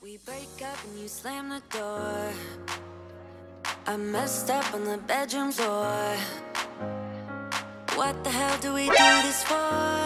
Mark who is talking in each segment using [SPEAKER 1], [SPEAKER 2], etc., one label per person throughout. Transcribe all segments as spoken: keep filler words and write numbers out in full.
[SPEAKER 1] We break up and you slam the door. I messed up on the bedroom floor. What the hell do we do this for?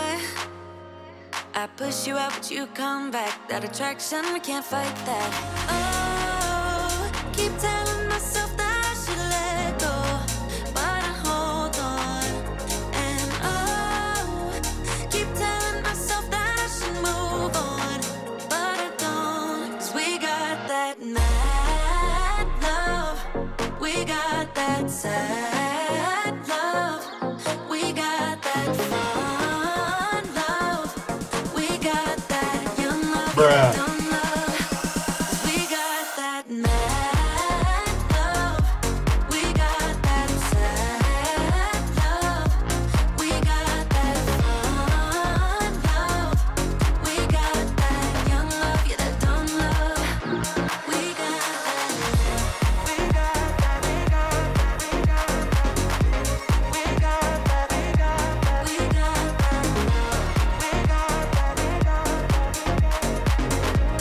[SPEAKER 1] I push you out but you come back. That attraction, we can't fight that. Oh, keep telling myself that I should let go, but I hold on. And oh, keep telling myself that I should move on, but I don't. 'Cause we got that mad love, we got that sad love, we got that fun love, we got that young love,
[SPEAKER 2] Bruh.
[SPEAKER 1] dumb love. 'Cause we got that mad love, we got that sad love, we got that fun love, we got that young love, yeah, that dumb love. We got that, we got that, we got that, we got that, we got that, we got that, we got that, we got that, we got that, we got that.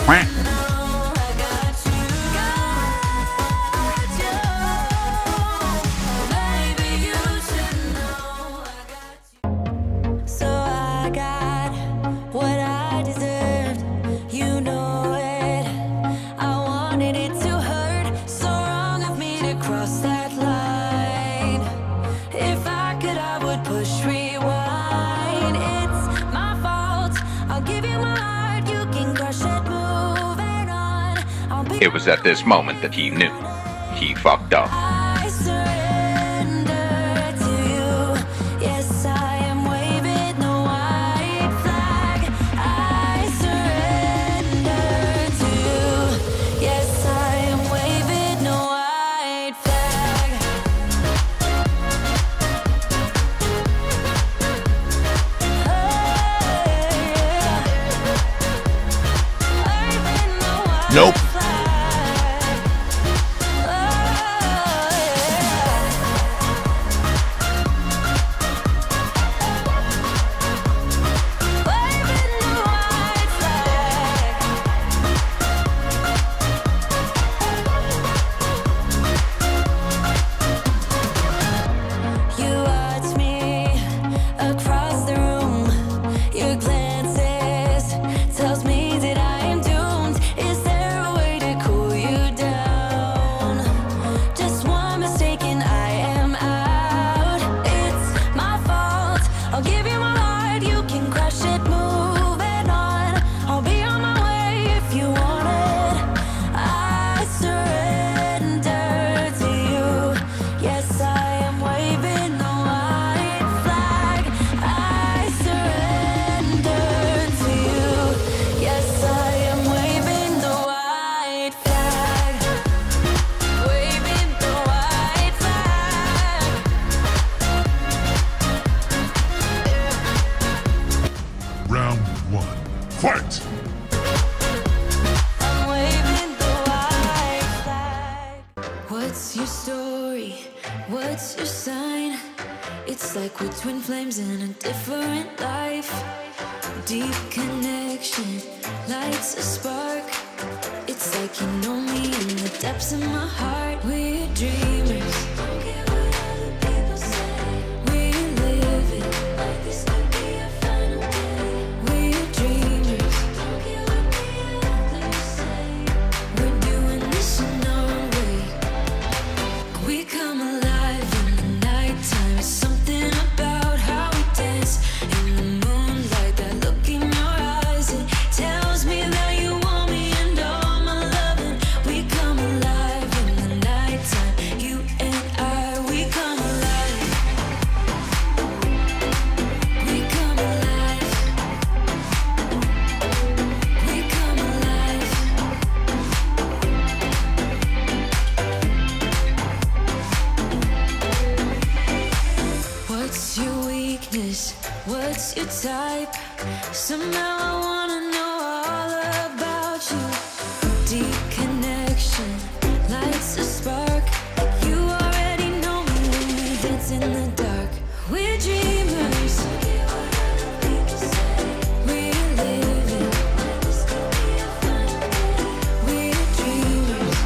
[SPEAKER 2] It was at this moment that he knew he fucked up.
[SPEAKER 1] I surrender to you. Yes, I am waving the white flag. I surrender to you. Yes, I am waving the white flag. Oh, yeah.
[SPEAKER 3] Nope.
[SPEAKER 4] Round one. Fight!
[SPEAKER 1] I'm waving the white flag. What's your story? What's your sign? It's like we're twin flames in a different life. Deep connection lights a spark. It's like you know me in the depths of my heart. We're dreamers. Don't care what other people say. We live it like this could be our final day. We're dreamers. Don't care what the others say. We're doing this in our way. We come alive in the nighttime. It's something about how we dance in the moonlight. That look in your eyes, it tells me that you want me and all my loving. We come alive in the nighttime. You and I, we come alive. We come alive. We come alive. What's your weakness? What's your type? Somehow I wanna know all about you. Deep connection lights a spark. You already know me when we dance in the dark. We're dreamers. We're living. We're dreamers.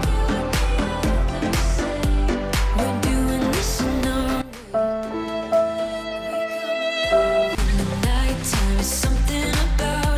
[SPEAKER 1] We're doing this in our way. Nighttime is something about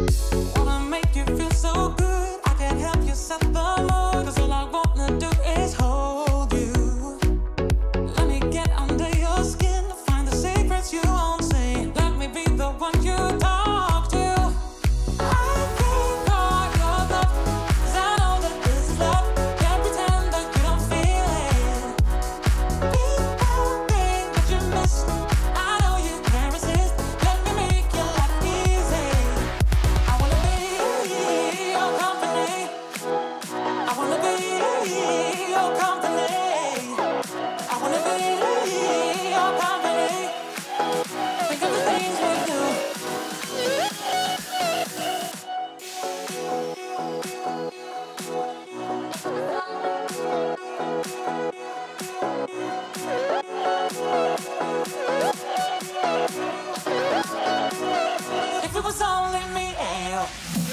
[SPEAKER 1] Wanna make you feel so good, I can help you set the mood, 'cause all I wanna do is hold you. Let me get under your skin, find the secrets you won't say. Let me be the one you talk to. I can't call your bluff, 'cause I know that this is love. Can't pretend that you don't feel it. Be everything that you missed, I know you can't resist. Let me make your life easy. I wanna be your company. I wanna be your company. I wanna be your company. Think of the things we do. If it was only me and you.